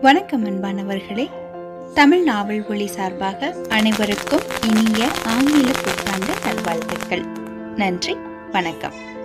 வணக்கம் அன்பானவர்களே. தமிழ் நாவல் ஒளி சார்பாக அனைவருக்கும் இனிய ஆங்கில புத்தாண்டு நல்வாழ்த்துக்கள். நன்றி, வணக்கம்.